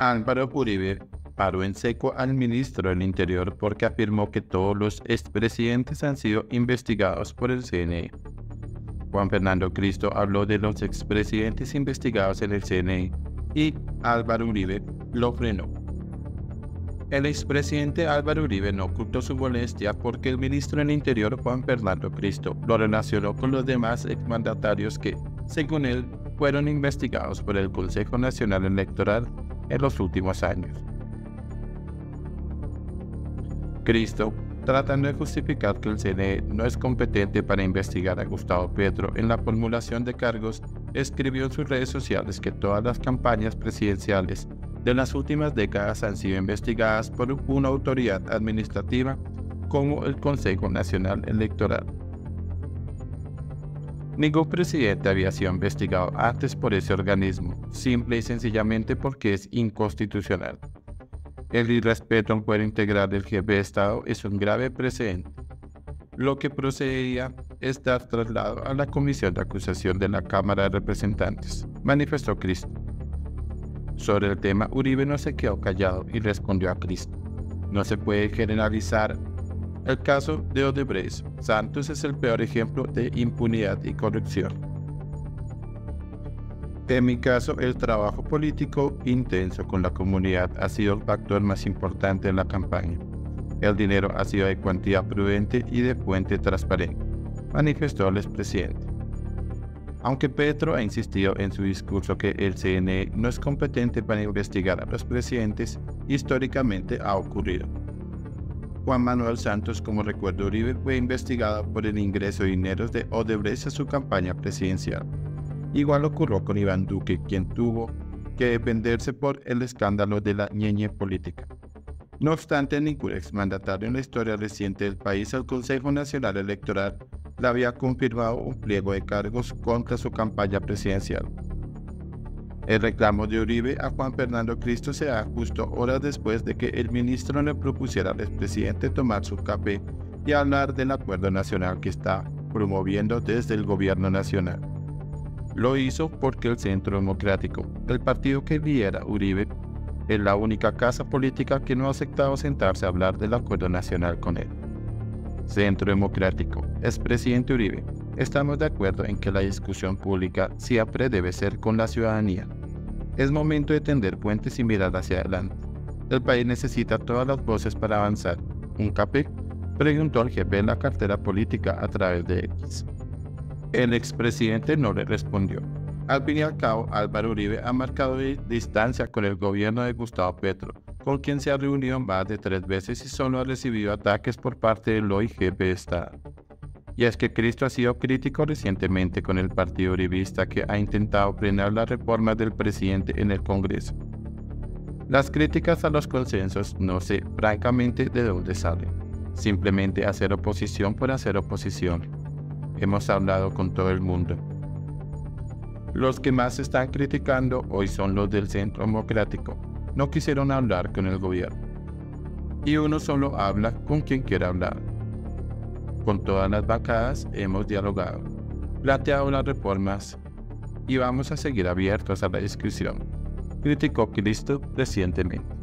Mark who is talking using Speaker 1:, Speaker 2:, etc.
Speaker 1: Álvaro Uribe paró en seco al ministro del Interior porque afirmó que todos los expresidentes han sido investigados por el CNE. Juan Fernando Cristo habló de los expresidentes investigados en el CNE y Álvaro Uribe lo frenó. El expresidente Álvaro Uribe no ocultó su molestia porque el ministro del Interior Juan Fernando Cristo lo relacionó con los demás exmandatarios que, según él, fueron investigados por el Consejo Nacional Electoral en los últimos años. Cristo, tratando de justificar que el CNE no es competente para investigar a Gustavo Petro en la formulación de cargos, escribió en sus redes sociales que todas las campañas presidenciales de las últimas décadas han sido investigadas por una autoridad administrativa como el Consejo Nacional Electoral. Ningún presidente había sido investigado antes por ese organismo, simple y sencillamente porque es inconstitucional. El irrespeto al fuero integral del jefe de Estado es un grave precedente. Lo que procedería es dar traslado a la comisión de acusación de la Cámara de Representantes, manifestó Cristo. Sobre el tema, Uribe no se quedó callado y respondió a Cristo. No se puede generalizar. El caso de Odebrecht Santos es el peor ejemplo de impunidad y corrupción. En mi caso, el trabajo político intenso con la comunidad ha sido el factor más importante en la campaña. El dinero ha sido de cuantía prudente y de fuente transparente, manifestó el expresidente. Aunque Petro ha insistido en su discurso que el CNE no es competente para investigar a los presidentes, históricamente ha ocurrido. Juan Manuel Santos, como recuerda Uribe, fue investigado por el ingreso de dineros de Odebrecht a su campaña presidencial. Igual ocurrió con Iván Duque, quien tuvo que defenderse por el escándalo de la ñeñe política. No obstante, ningún exmandatario en la historia reciente del país al Consejo Nacional Electoral le había confirmado un pliego de cargos contra su campaña presidencial. El reclamo de Uribe a Juan Fernando Cristo se da justo horas después de que el ministro le propusiera al expresidente tomar su café y hablar del acuerdo nacional que está promoviendo desde el gobierno nacional. Lo hizo porque el Centro Democrático, el partido que lidera Uribe, es la única casa política que no ha aceptado sentarse a hablar del acuerdo nacional con él. Centro Democrático, expresidente Uribe, estamos de acuerdo en que la discusión pública siempre debe ser con la ciudadanía. Es momento de tender puentes y mirar hacia adelante. El país necesita todas las voces para avanzar. ¿Un café?, preguntó el jefe de la cartera política a través de X. El expresidente no le respondió. Al fin y al cabo, Álvaro Uribe ha marcado distancia con el gobierno de Gustavo Petro, con quien se ha reunido más de 3 veces y solo ha recibido ataques por parte del hoy jefe de Estado. Y es que Cristo ha sido crítico recientemente con el partido uribista que ha intentado frenar las reformas del presidente en el Congreso. Las críticas a los consensos no sé francamente de dónde salen. Simplemente hacer oposición por hacer oposición. Hemos hablado con todo el mundo. Los que más están criticando hoy son los del Centro Democrático. No quisieron hablar con el gobierno. Y uno solo habla con quien quiera hablar. Con todas las bancadas hemos dialogado, planteado las reformas y vamos a seguir abiertos a la discusión, criticó Cristo recientemente.